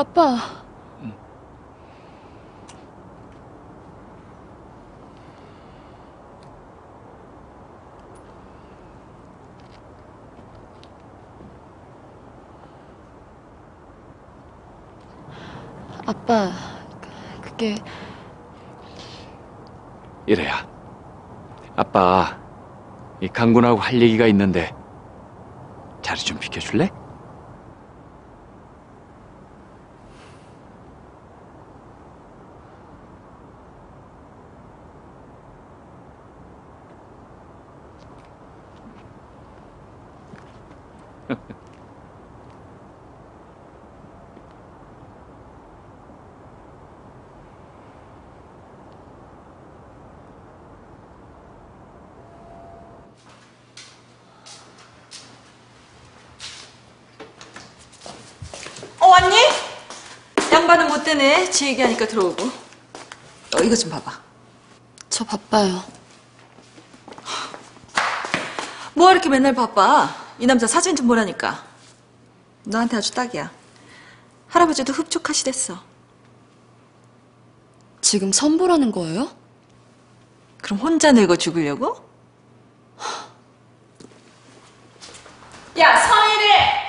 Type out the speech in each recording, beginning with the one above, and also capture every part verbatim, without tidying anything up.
아빠. 응. 아빠, 그게... 이래야. 아빠, 이 강군하고 할 얘기가 있는데 자리 좀 비켜줄래? 어, 왔니? 양반은 못 되네. 지 얘기하니까 들어오고. 어, 이거 좀 봐봐. 저 바빠요. 뭐가 이렇게 맨날 바빠? 이 남자 사진 좀 보라니까. 너한테 아주 딱이야. 할아버지도 흡족하시댔어. 지금 선보라는 거예요? 그럼 혼자 늙어 죽으려고? 야, 서일해!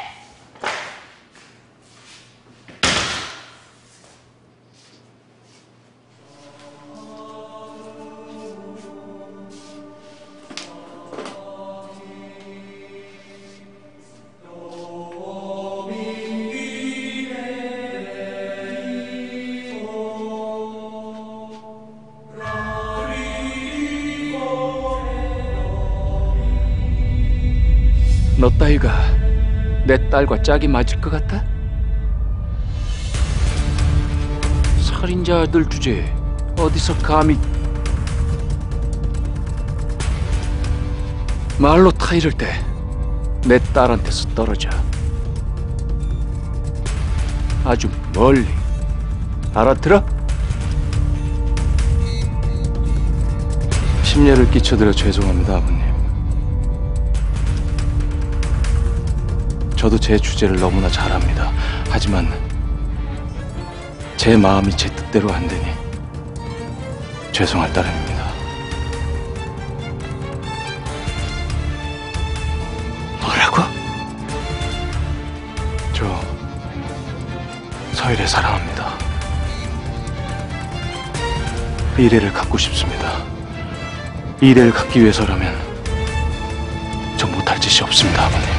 너 따위가 내 딸과 짝이 맞을 것 같아? 살인자 아들 주제에 어디서 감히 말로 타이를 때 내 딸한테서 떨어져. 아주 멀리. 알아들어? 심려를 끼쳐드려 죄송합니다, 아버님. 저도 제 주제를 너무나 잘 압니다. 하지만 제 마음이 제 뜻대로 안 되니 죄송할 따름입니다. 뭐라고? 저 서일을 사랑합니다. 이래를 갖고 싶습니다. 이래를 갖기 위해서라면 저 못할 짓이 없습니다, 아버님.